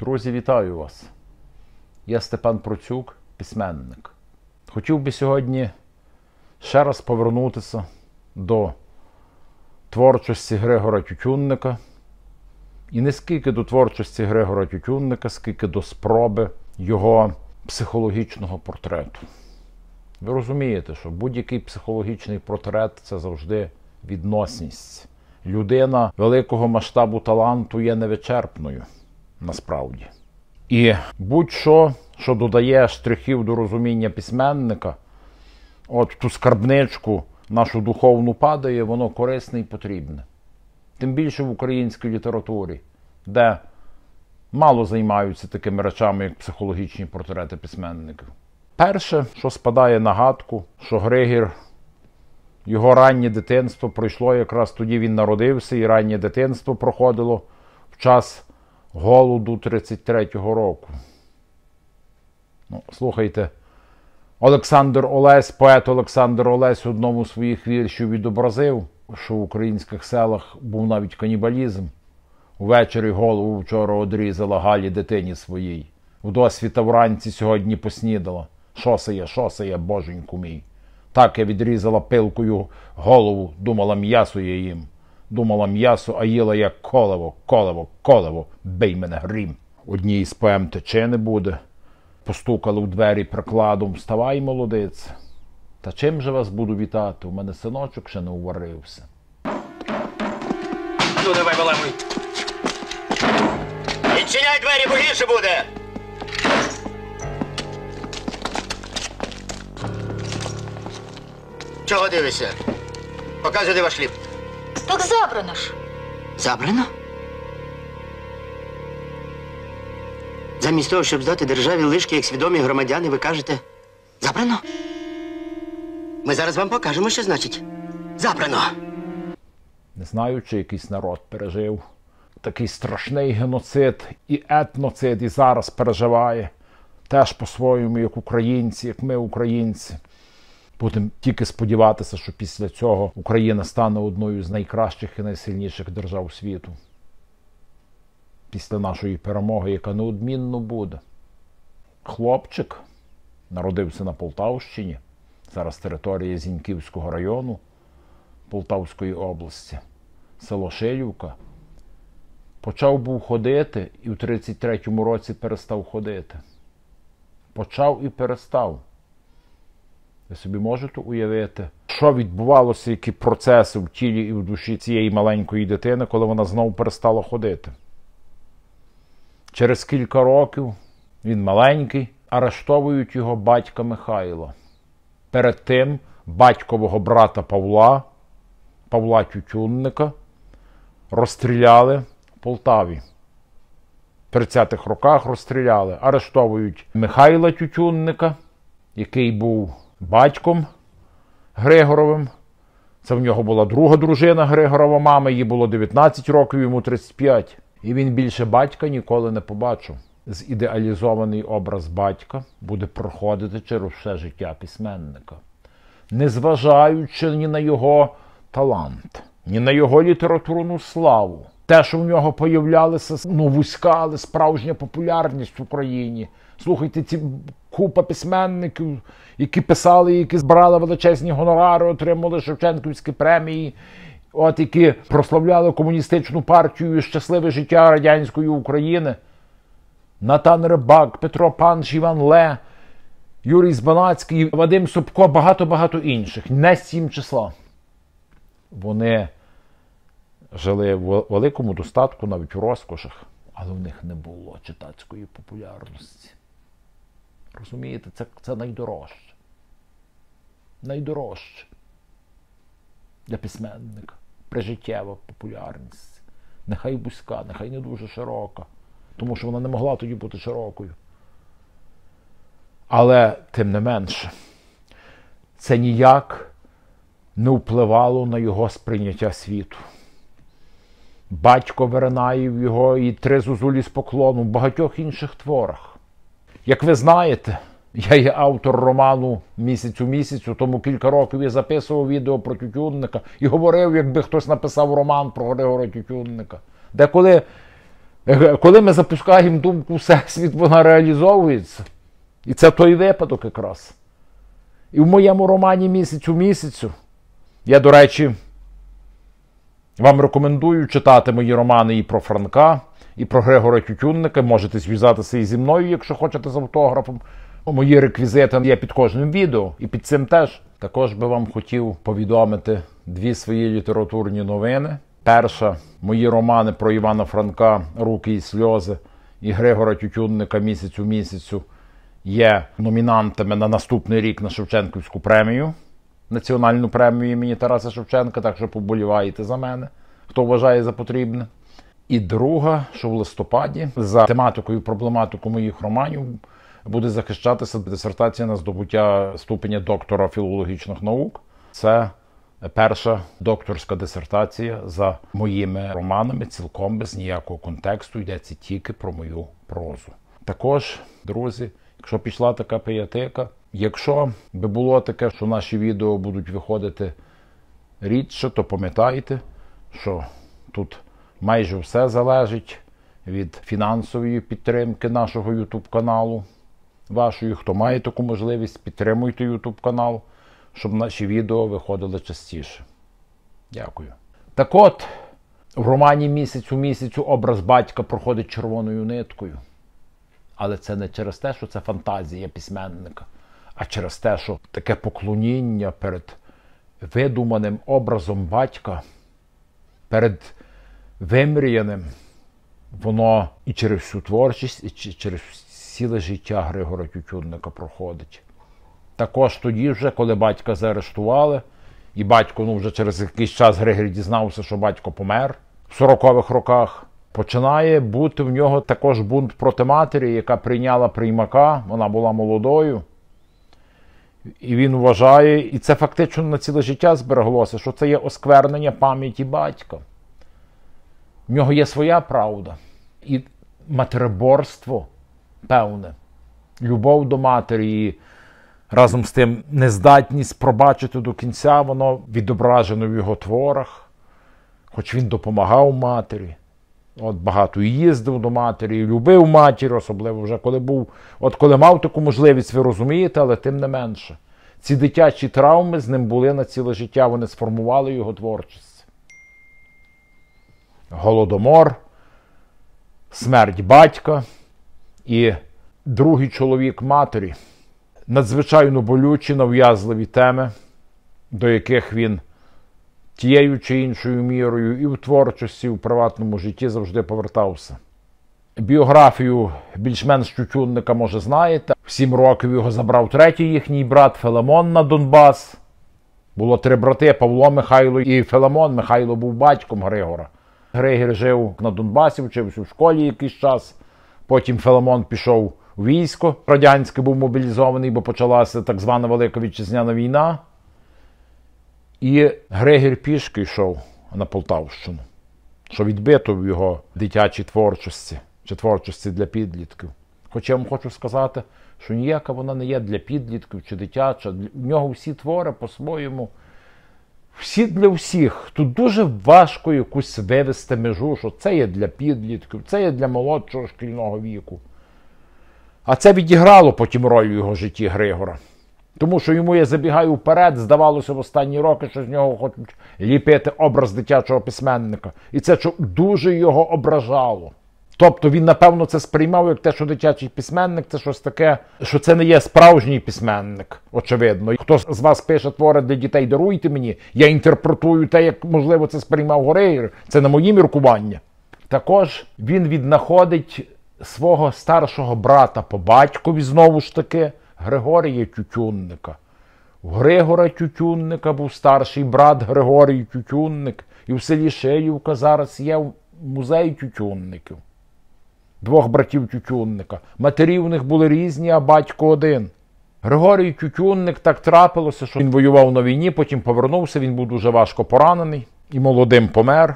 Друзі, вітаю вас! Я Степан Процюк, письменник. Хотів би сьогодні ще раз повернутися до творчості Григора Тютюнника. І не скільки до творчості Григора Тютюнника, скільки до спроби його психологічного портрету. Ви розумієте, що будь-який психологічний портрет – це завжди відносність. Людина великого масштабу таланту є невичерпною, насправді. І будь-що, що додає штрихів до розуміння письменника, от в ту скарбничку нашу духовну падає, воно корисне і потрібне. Тим більше в українській літературі, де мало займаються такими речами, як психологічні портрети письменників. Перше, що спадає на гадку, що Григір, його раннє дитинство пройшло, якраз тоді він народився, і раннє дитинство проходило в час голоду 33-го року. Слухайте, Олександр Олесь, поет Олександр Олесь в одному з своїх віршів відобразив, що в українських селах був навіть канібалізм. Увечері голову вчора одрізала Галі дитині своїй. Вдосвіта вранці сьогодні поснідала. Що це є, боженьку мій? Так я відрізала пилкою голову, думала м'ясо я їм. Думала м'ясо, а їла як колево, бий мене грім. Одній із поем тече не буде. Постукали в двері прикладом, вставай, молодець. Та чим же вас буду вітати? У мене синочок ще не уварився. Ну, давай, баламуй. Відчиняй двері, бо гірше буде. Чого дивишся? Показуй, де ваш хліб. Так забрано ж. Забрано? Замість того, щоб здати державі лишки, як свідомі громадяни, ви кажете «забрано». Ми зараз вам покажемо, що значить «забрано». Не знаю, чи якийсь народ пережив такий страшний геноцид і етноцид, і зараз переживає. Теж по-своєму, як українці, як ми, українці. Будемо тільки сподіватися, що після цього Україна стане одною з найкращих і найсильніших держав світу. Після нашої перемоги, яка неодмінно буде. Хлопчик народився на Полтавщині, зараз територія Зіньківського району Полтавської області, село Шилівка. Почав був ходити і в 33-му році перестав ходити. Почав і перестав. Ви собі можете уявити, що відбувалося, які процеси в тілі і в душі цієї маленької дитини, коли вона знову перестала ходити. Через кілька років, він маленький, арештовують його батька Михайла. Перед тим батькового брата Павла Тютюнника, розстріляли в Полтаві. В 30-х роках розстріляли. Арештовують Михайла Тютюнника, який був батьком Григоровим. Це в нього була друга дружина Григорова мама, їй було 19 років, йому 35. І він більше батька ніколи не побачив. Зідеалізований образ батька буде проходити через все життя письменника. Незважаючи ні на його талант, ні на його літературну славу. Те, що в нього появлялася вузька, але справжня популярність в Україні. Слухайте, ці купа письменників, які писали, які збирали величезні гонорари, отримали Шевченківські премії, які прославляли комуністичну партію і щасливе життя радянської України. Натан Рибак, Петро Панш, Іван Ле, Юрій Збанацький, Вадим Собко, багато інших. Не 7 числа. Вони жили в великому достатку, навіть в розкошах, але в них не було читацької популярності. Розумієте, це найдорожче. Найдорожче для письменника. Прижиттєва популярність. Нехай вузька, нехай не дуже широка. Тому що вона не могла тоді бути широкою. Але, тим не менше, це ніяк не впливало на його сприйняття світу. Батько Веренаїв його і 3 зозулі з поклону в багатьох інших творах. Як ви знаєте, я є автор роману «Місяць у місяцю», тому кілька років я записував відео про Тютюнника і говорив, якби хтось написав роман про Григора Тютюнника. Де коли Коли ми запускаємо думку Всесвіт, вона реалізовується. І це той випадок якраз. І в моєму романі «Місяць у місяцю» я, до речі, вам рекомендую читати мої романи і про Франка, і про Григора Тютюнника. Можете зв'язатися і зі мною, якщо хочете, з автографом. Мої реквізити є під кожним відео, і під цим теж. Також би вам хотів повідомити дві свої літературні новини. Перша – мої романи про Івана Франка «Руки і сльози» і Григора Тютюнника «Місяць у місяцю» є номінантами на наступний рік на Шевченківську премію, національну премію імені Тараса Шевченка, так що поболіваєте за мене, хто вважає за потрібне. І друга, що в листопаді, за тематикою і проблематикою моїх романів буде захищатися дисертація на здобуття ступеня доктора філологічних наук. Це перша докторська дисертація за моїми романами, цілком без ніякого контексту, йдеться тільки про мою прозу. Також, друзі, якщо пішла така пиятика, якщо би було таке, що наші відео будуть виходити рідше, то пам'ятайте, що тут майже все залежить від фінансової підтримки нашого YouTube-каналу. Вашої, хто має таку можливість, підтримуйте YouTube-канал, щоб наші відео виходили частіше. Дякую. Так от, в романі «Місяць у місяцю» образ батька проходить червоною ниткою. Але це не через те, що це фантазія письменника, а через те, що таке поклоніння перед видуманим образом батька, перед вимріяним, воно і через всю творчість, і через ціле життя Григора Тютюнника проходить. Також тоді вже, коли батька заарештували, і батько, вже через якийсь час Григорій дізнався, що батько помер в 40-х роках, починає бути в нього також бунт проти матері, яка прийняла приймака, вона була молодою. І він вважає, і це фактично на ціле життя збереглося, що це є осквернення пам'яті батька. В нього є своя правда. І матереборство певне, любов до матері і разом з тим нездатність пробачити до кінця, воно відображено в його творах, хоч він допомагав матері. От багато і їздив до матері, і любив матір, особливо вже коли був. От коли мав таку можливість, ви розумієте, але тим не менше. Ці дитячі травми з ним були на ціле життя, вони сформували його творчість. Голодомор, смерть батька і другий чоловік матері. Надзвичайно болючі, нав'язливі теми, до яких він тією чи іншою мірою і в творчості, і в приватному житті завжди повертався. Біографію більш-менш Тютюнника, може, знаєте. В 7 років його забрав третій їхній брат Филимон на Донбас. Було 3 брати – Павло, Михайло і Филимон. Михайло був батьком Григора. Григір жив на Донбасі, вчився в школі якийсь час. Потім Филимон пішов у військо радянське, був мобілізований, бо почалася так звана Велика Вітчизняна війна. І Григір пішки йшов на Полтавщину, що відбито в його дитячій творчості, чи творчості для підлітків. Хоча я вам хочу сказати, що ніяка вона не є для підлітків чи дитяча. В нього всі твори по-своєму, всі для всіх. Тут дуже важко якусь вивести межу, що це є для підлітків, це є для молодшого шкільного віку. А це відіграло потім роль у його житті Григора. Тому що йому, я забігаю вперед, здавалося в останні роки, що з нього хочуть ліпити образ дитячого письменника. І це дуже його ображало. Тобто він, напевно, це сприймав як те, що дитячий письменник – це щось таке, що це не є справжній письменник, очевидно. І хто з вас пише твори для дітей, даруйте мені, я інтерпретую те, як, можливо, це сприймав Григір. Це не мої міркування. Також він віднаходить свого старшого брата по батькові, знову ж таки, Григорія Тютюнника. У Григора Тютюнника був старший брат Григорій Тютюнник. І в селі Шиївка зараз є музей Тютюнників. 2 братів Тютюнника. Матері в них були різні, а батько один. Григорій Тютюнник, так трапилося, що він воював на війні, потім повернувся, він був дуже важко поранений і молодим помер.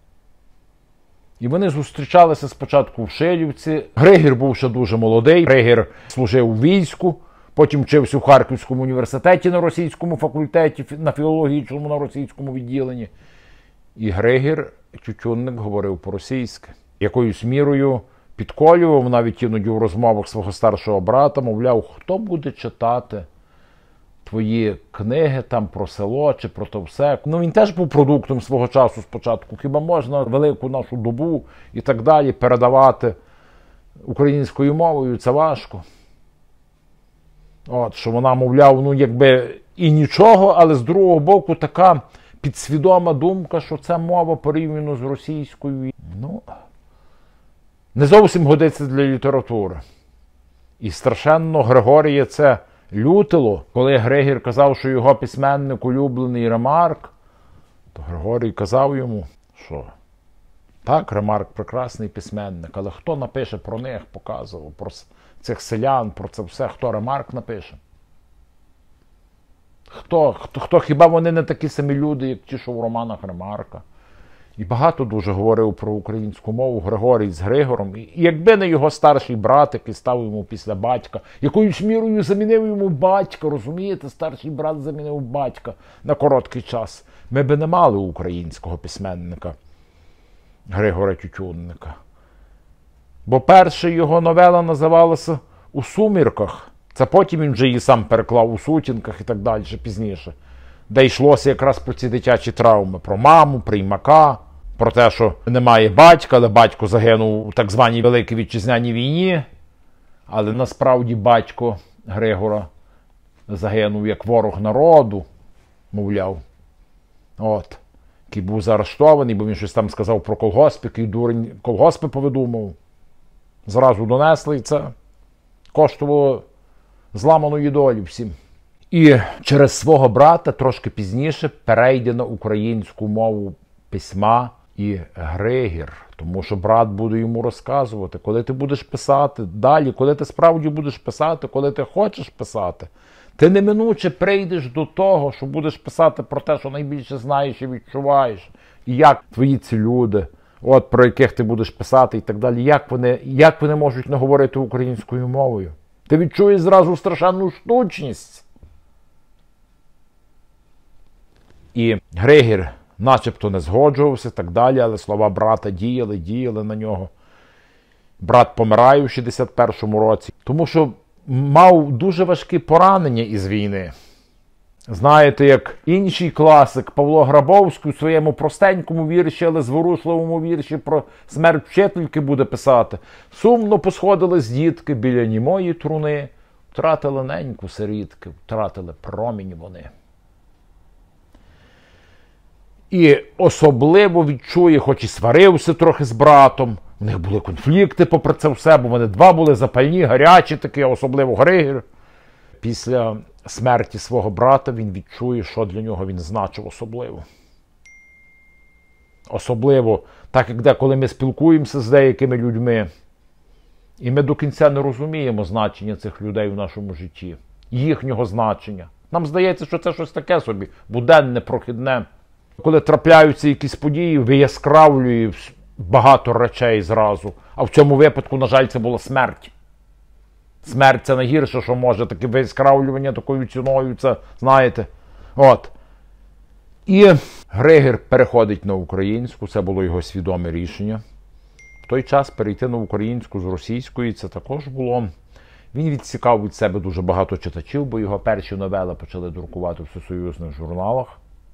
І вони зустрічалися спочатку в Шилівці. Григір був ще дуже молодий. Григір служив у війську, потім вчився в Харківському університеті на російському факультеті, на філологічному, на російському відділенні. І Григір Тютюнник говорив по-російськи. Якоюсь мірою підколював навіть іноді в розмовах свого старшого брата, мовляв, хто буде читати твої книги там про село чи про то все. Ну, він теж був продуктом свого часу спочатку. Хіба можна велику нашу добу і так далі передавати українською мовою? Це важко. От, що вона, мовляв, ну, якби і нічого, але з другого боку така підсвідома думка, що це мова порівняно з російською. Ну, не зовсім годиться для літератури. І страшенно Григорія це лютило. Коли Григір казав, що його письменник улюблений Ремарк, то Григорій казав йому, що так, Ремарк прекрасний письменник, але хто напише про них, показував, про цих селян, про це все, хто Ремарк напише? Хто, хіба вони не такі самі люди, як ті, що в романах Ремарка? І багато дуже говорив про українську мову Григорій з Григором. І якби не його старший брат, який став йому після батька, якоюсь мірою замінив йому батька, розумієте, старший брат замінив батька на короткий час, ми би не мали українського письменника Григора Тютюнника. Бо перша його новела називалася «У сумірках». Це потім він вже її сам переклав «У сутінках» і так далі, пізніше. Де йшлося якраз про ці дитячі травми. Про маму, приймака, про те, що немає батька, але батько загинув у так званій Великій Вітчизняній війні. Але насправді батько Григора загинув як ворог народу, мовляв. От. Який був заарештований, бо він щось там сказав про колгосп, який дурень колгоспи повидумав. Зразу донесли, і це коштувало зламаної долі всім. І через свого брата трошки пізніше перейде на українську мову письма і Григір. Тому що брат буде йому розказувати, коли ти будеш писати далі, коли ти справді будеш писати, коли ти хочеш писати, ти неминуче прийдеш до того, що будеш писати про те, що найбільше знаєш і відчуваєш. І як твої ці люди, от про яких ти будеш писати і так далі, як вони можуть не говорити українською мовою. Ти відчуєш зразу страшенну штучність. І Григір начебто не згоджувався і так далі, але слова брата діяли на нього. Брат помирає у 61-му році, тому що мав дуже важкі поранення із війни. Знаєте, як інший класик Павло Грабовський у своєму простенькому вірші, але зворушливому вірші про смерть вчительки буде писати. Сумно посходились дітки біля німої труни, втратили неньку сирітки, втратили промінь вони. І особливо відчує, хоч і сварився трохи з братом, в них були конфлікти попри це все, бо вони два були запальні, гарячі такі, особливо Григір. Після смерті свого брата він відчує, що для нього він значив особливо. Особливо, так як деколи ми спілкуємося з деякими людьми, і ми до кінця не розуміємо значення цих людей в нашому житті, їхнього значення. Нам здається, що це щось таке собі, буденне, прохідне. Коли трапляються якісь події, вияскравлює багато речей зразу. А в цьому випадку, на жаль, це була смерть. Смерть – це найгірше, що може, таке вияскравлювання такою ціною, це, знаєте. От. І Григір переходить на українську, це було його свідоме рішення. В той час перейти на українську з російської, це також було. Він відсікав від себе дуже багато читачів, бо його перші новели почали друкувати в всесоюзних журналах.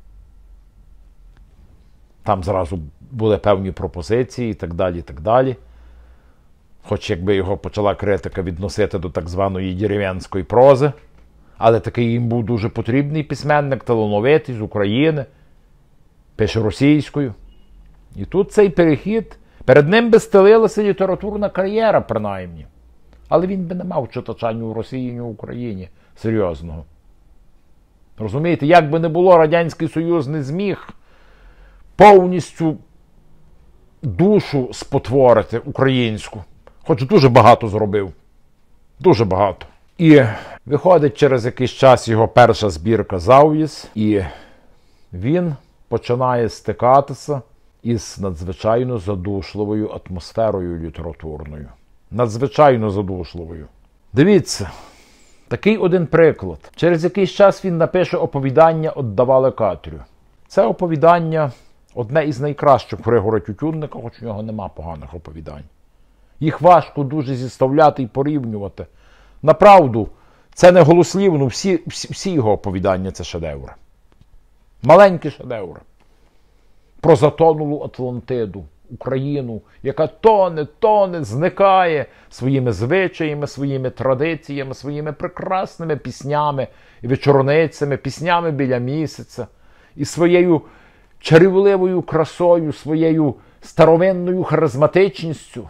Там зразу були певні пропозиції і так далі, і так далі. Хоч якби його почала критика відносити до так званої дерев'янської прози. Але такий їм був дуже потрібний письменник, талановитий, з України. Пише російською. І тут цей перехід, перед ним би стелилася літературна кар'єра, принаймні. Але він би не мав читача ні в Росії, ні в Україні серйозного. Розумієте, як би не було, Радянський Союз не зміг повністю душу спотворити українську. Хоч дуже багато зробив. Дуже багато. І виходить через якийсь час його перша збірка «Заввіз», і він починає стикатися із надзвичайно задушливою атмосферою літературною. Надзвичайно задушливою. Дивіться, такий один приклад. Через якийсь час він напише оповідання «Отдавали Катрю». Це оповідання Одне із найкращих Григора Тютюнника, хоч у нього нема поганих оповідань. Їх важко дуже зіставляти і порівнювати. Направду, це не голослівно, всі його оповідання – це шедеври. Маленькі шедеври. Про затонулу Атлантиду, Україну, яка тоне, зникає своїми звичаями, своїми традиціями, своїми прекрасними піснями і вечорницями, піснями біля місяця, і своєю чарівливою красою, своєю старовинною харизматичністю.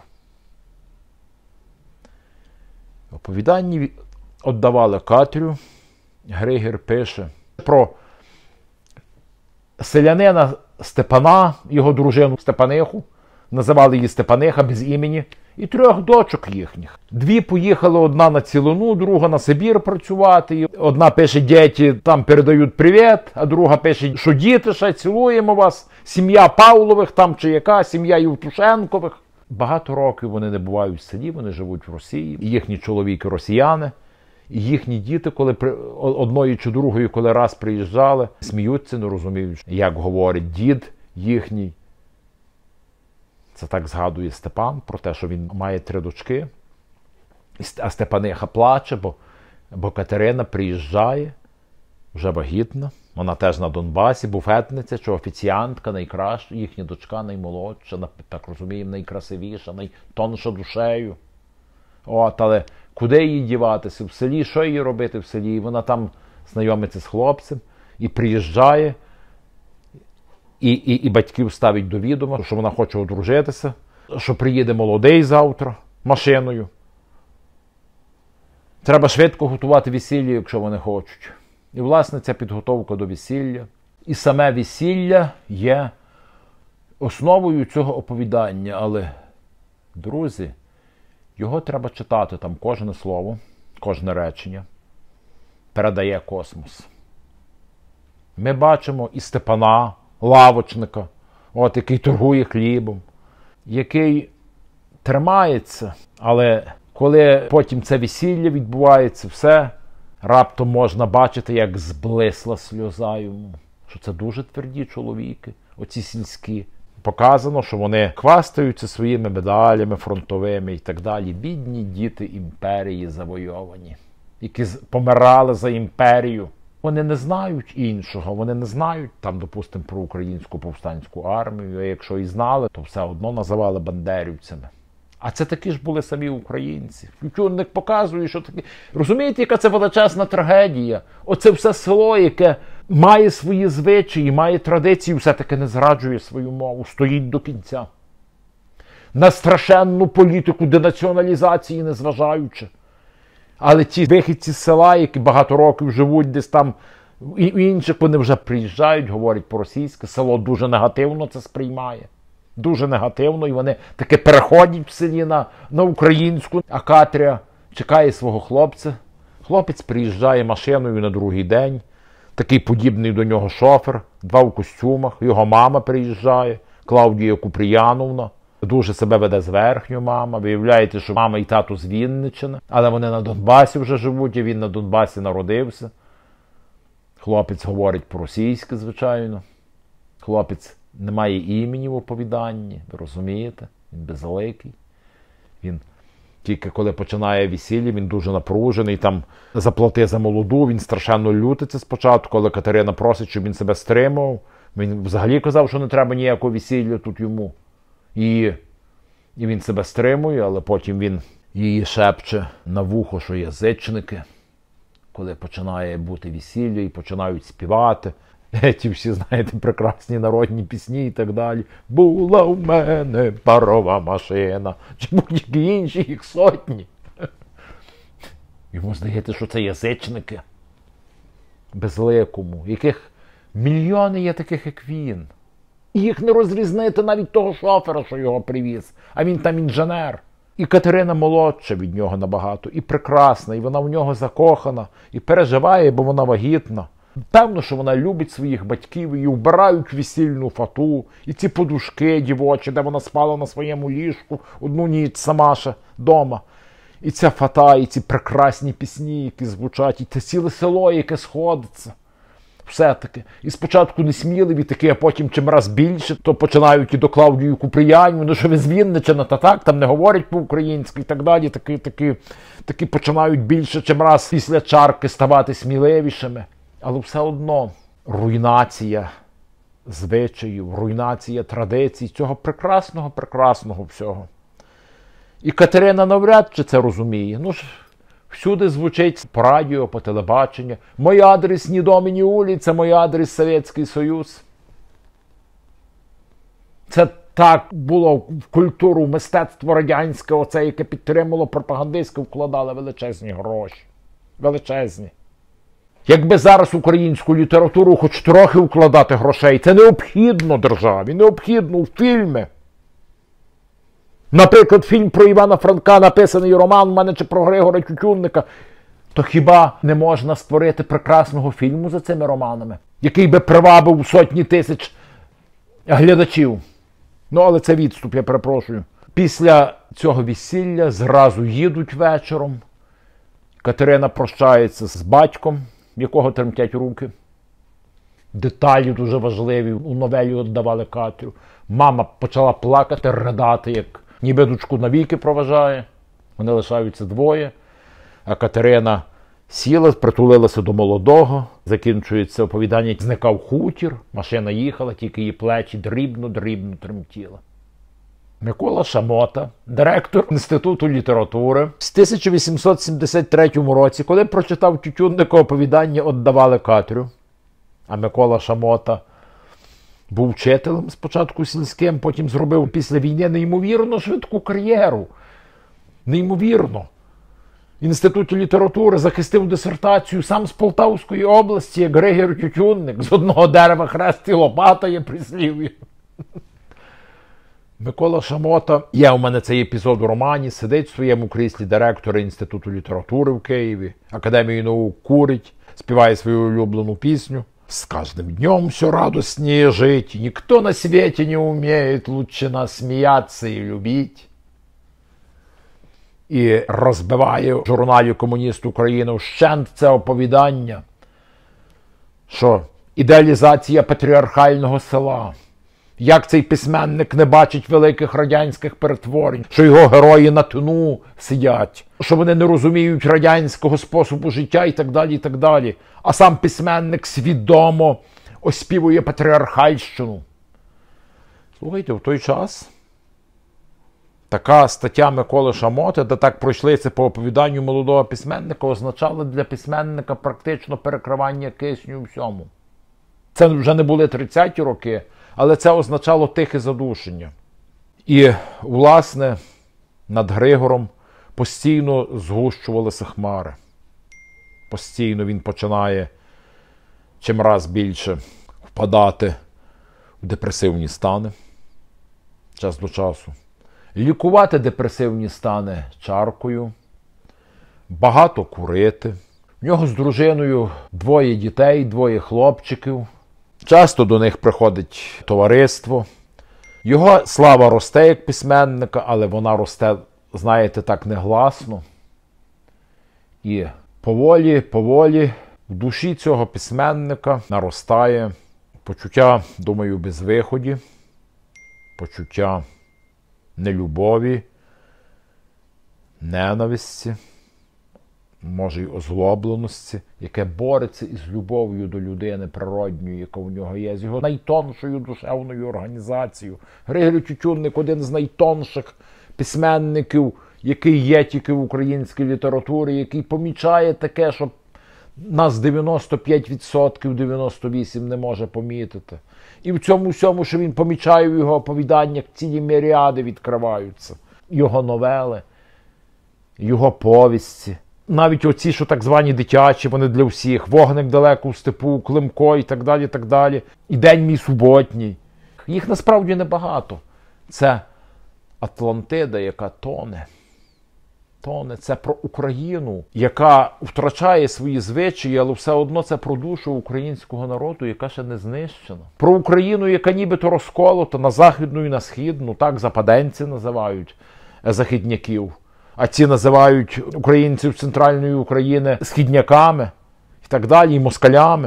Оповідання віддавали Катрю. Григір пише про селянина Степана, його дружину Степаниху, називали її Степаниха без імені, і 3 дочок їхніх. 2 поїхали, одна на Цілину, друга на Сибір працювати. Одна пише, діти там передають привіт, а друга пише, що діти ще, цілуємо вас, сім'я Павлових там чи яка, сім'я Євтушенкових. Багато років вони не бувають в селі, вони живуть в Росії, і їхні чоловіки росіяни. І їхні діти, коли одної чи другої, коли раз приїжджали, сміються, не розуміють, як говорить дід їхній. Це так згадує Степан про те, що він має 3 дочки. А Степаниха плаче, бо Катерина приїжджає, вже вагітна. Вона теж на Донбасі, буфетниця чи офіціантка, найкраща, їхня дочка наймолодша, так розуміємо, найкрасивіша, найтонша душею. Але куди їй діватися? В селі, що їй робити в селі? І вона там знайомиться з хлопцем і приїжджає, і батьків ставить до відома, що вона хоче одружитися, що приїде молодий завтра машиною. Треба швидко готувати весілля, якщо вони хочуть. І, власне, ця підготовка до весілля. І саме весілля є основою цього оповідання. Але, друзі, його треба читати, там кожне слово, кожне речення передає космос. Ми бачимо і Степана, лавочника, який торгує хлібом, який тримається, але коли потім це весілля відбувається, все, раптом можна бачити, як зблисла сльоза йому. Що це дуже тверді чоловіки, оці сільські. Показано, що вони хвастаються своїми медалями фронтовими і так далі. Бідні діти імперії завойовані, які помирали за імперію. Вони не знають іншого, вони не знають, там, допустимо, про українську повстанську армію, а якщо і знали, то все одно називали бандерівцями. А це такі ж були самі українці. Тютюнник показує, що такі... Розумієте, яка це величезна трагедія? Оце все село, яке має свої звичаї, має традиції, все-таки не зраджує свою мову, стоїть до кінця. На страшенну політику денаціоналізації незважаючи. Але ті вихідці з села, які багато років живуть десь там, і інших, вони вже приїжджають, говорять по-російськи, село дуже негативно це сприймає. Дуже негативно, і вони таки переходять в селі на українську. А Катря чекає свого хлопця. Хлопець приїжджає машиною на другий день. Такий подібний до нього шофер, 2 в костюмах. Його мама приїжджає, Клавдія Купріяновна. Дуже себе веде зверхньо мама. Виявляєте, що мама і тато з Вінниччини. Але вони на Донбасі вже живуть, і він на Донбасі народився. Хлопець говорить по-російськи, звичайно. Хлопець не має імені в оповіданні, ви розумієте? Він безликий. Він тільки коли починає весілля, він дуже напружений, там заплати за молоду, він страшенно лютиться спочатку, коли Катерина просить, щоб він себе стримав. Він взагалі казав, що не треба ніякого весілля тут йому. І він себе стримує, але потім він її шепче на вухо, що язичники, коли починає бути весілля і починають співати. Ті всі, знаєте, прекрасні народні пісні і так далі. Була в мене парова машина. Чи будь-які інші, їх сотні. Йому здається, що це язичники. Безликому. Яких мільйони є таких, як він. І їх не розрізнити навіть того шофера, що його привіз. А він там інженер. І Катерина молодша від нього набагато. І прекрасна, і вона в нього закохана. І переживає, бо вона вагітна. Певно, що вона любить своїх батьків, її вбирають в весільну фату, і ці подушки дівочі, де вона спала на своєму ліжку одну ніч сама ще дома. І ця фата, і ці прекрасні пісні, які звучать, і те ціле село, яке сходиться. Все-таки. І спочатку несміливі такі, а потім чим раз більше, то починають і до Клавдію Купріянівну, ну що ви з Вінниччини, та так, там не говорять по-українськи і так далі. Такі починають більше, чим раз після чарки ставати сміливішими. Але все одно руйнація звичаїв, руйнація традицій, цього прекрасного всього. І Катерина навряд чи це розуміє. Ну ж, всюди звучить по радіо, по телебаченню. Мой адрес ні дом, ні вулиця, мой адрес Совєтський Союз. Це так було в культуру, в мистецтво радянське, оце, яке підтримало пропагандистське, вкладали величезні гроші. Величезні. Якби зараз українську літературу хоч трохи вкладати грошей, це необхідно державі, необхідно у фільми. Наприклад, фільм про Івана Франка, написаний роман в мене чи про Григора Тютюнника, то хіба не можна створити прекрасного фільму за цими романами, який би привабив сотні тисяч глядачів? Ну, але це відступ, я перепрошую. Після цього весілля зразу їдуть вечором. Катерина прощається з батьком, в якого тремтять руки. Деталі дуже важливі у новелі віддавали Катрю. Мама почала плакати, ридати, як ніби дочку навіки проважає. Вони лишаються двоє. А Катерина сіла, притулилася до молодого. Закінчується оповідання. Зникав хутір, машина їхала, тільки її плечі дрібно тремтіли. Микола Шамота, директор Інституту літератури, в 1873 році, коли прочитав Тютюнника оповідання «Отдавали Катрю», а Микола Шамота був вчителем спочатку сільським, потім зробив після війни неймовірно швидку кар'єру. Неймовірно. В Інституті літератури захистив дисертацію сам з Полтавської області, як Григор Тютюнник. З одного дерева хрест і лопата є прислів'я. Микола Шамота, є у мене цей епізод у романі, сидить в своєму кріслі директора Інституту літератури в Києві, Академії наук курить, співає свою улюблену пісню. «С каждым днем все радостнее жить, никто на свете не умеет лучше нас смеяться и любить». І розбиває в журналі «Комуніст України» вщент це оповідання, що ідеалізація патріархального села. Як цей письменник не бачить великих радянських перетворень, що його герої на тину сидять, що вони не розуміють радянського способу життя і так далі, і так далі. А сам письменник свідомо оспівує патріархальщину. Слухайте, в той час така стаття Миколи Шамоти, де так пройшлися по оповіданню молодого письменника, означала для письменника практично перекривання кисню у всьому. Це вже не були 30-ті роки, але це означало тихе задушення. І, власне, над Григором постійно згущувалися хмари. Постійно він починає чимраз більше впадати в депресивні стани час до часу. Лікувати депресивні стани чаркою, багато курити. В нього з дружиною 2 дітей, 2 хлопчиків. Часто до них приходить товариство. Його слава росте як письменника, але вона росте, знаєте, так негласно. І поволі в душі цього письменника наростає почуття, думаю, безвиході, почуття нелюбові, ненависті, може й озлобленості, яке бореться із любов'ю до людини природньої, яка в нього є, з його найтоншою душевною організацією. Григорій Тютюнник – один з найтонших письменників, який є тільки в українській літературі, який помічає таке, що нас 95%, 98% не може помітити. І в цьому всьому, що він помічає в його оповіданнях, цілі міріади відкриваються. Його новели, його повісті. Навіть оці, що так звані дитячі, вони для всіх. «Вогник далеко в степу», «Климко» і так далі, і так далі. І «День мій суботній». Їх насправді небагато. Це Атлантида, яка тоне. Це про Україну, яка втрачає свої звичаї, але все одно це про душу українського народу, яка ще не знищена. Про Україну, яка нібито розколота на західну і на східну, так западенці називають західняків. А ці називають українців Центральної України східняками і так далі, і москалями.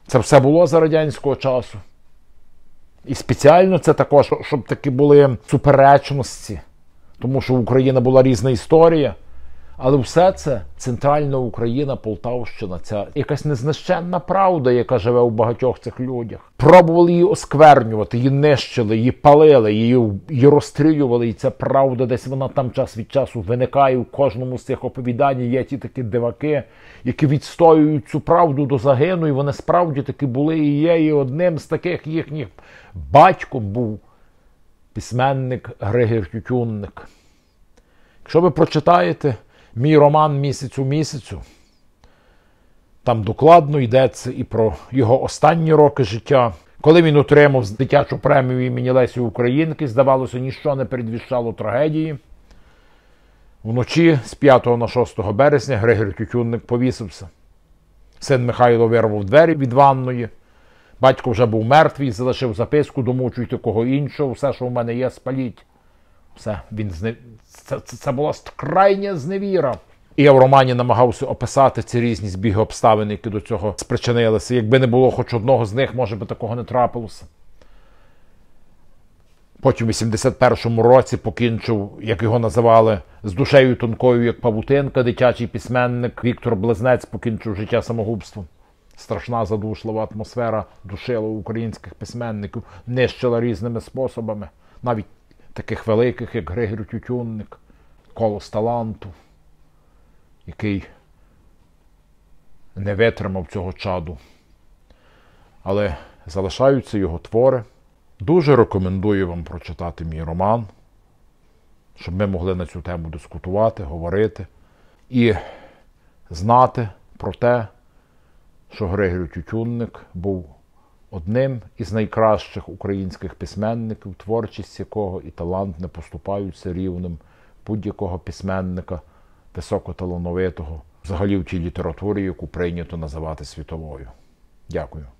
Це все було за радянського часу. І спеціально це також, щоб такі були суперечності. Тому що в Україні була різна історія. Але все це центральна Україна, Полтавщина, ця якась незнищенна правда, яка живе у багатьох цих людях. Пробували її осквернювати, її нищили, її палили, її розстрілювали. І ця правда десь вона там час від часу виникає у кожному з цих оповідань. Є ті такі диваки, які відстоюють цю правду до загину. І вони справді таки були і є. І одним з таких їхніх батьком був письменник Григір Тютюнник. Якщо ви прочитаєте мій роман «Місяць у місяцю», там докладно йдеться і про його останні роки життя. Коли він отримав дитячу премію імені Лесі Українки, здавалося, ніщо не передвіщало трагедії. Вночі з 5 на 6 березня Григір Тютюнник повісився. Син Михайло вирвав двері від ванної. Батько вже був мертвий, залишив записку: «Домучуйте кого іншого, все, що в мене є, спаліть». Все, це була крайня зневіра. І я в романі намагався описати ці різні збіги обставин, які до цього спричинилися. Якби не було хоч одного з них, може би такого не трапилося. Потім у 81-му році покінчив, як його називали, з душею тонкою, як павутинка, дитячий письменник Віктор Близнець покінчив життя самогубством. Страшна задушлива атмосфера душила українських письменників, нищила різними способами. Навіть таких великих, як Григір Тютюнник, колос таланту, який не витримав цього чаду. Але залишаються його твори. Дуже рекомендую вам прочитати мій роман, щоб ми могли на цю тему дискутувати, говорити і знати про те, що Григір Тютюнник був одним із найкращих українських письменників, творчість якого і талант не поступаються рівнем будь-якого письменника високоталановитого, взагалі в тій літературі, яку прийнято називати світовою. Дякую.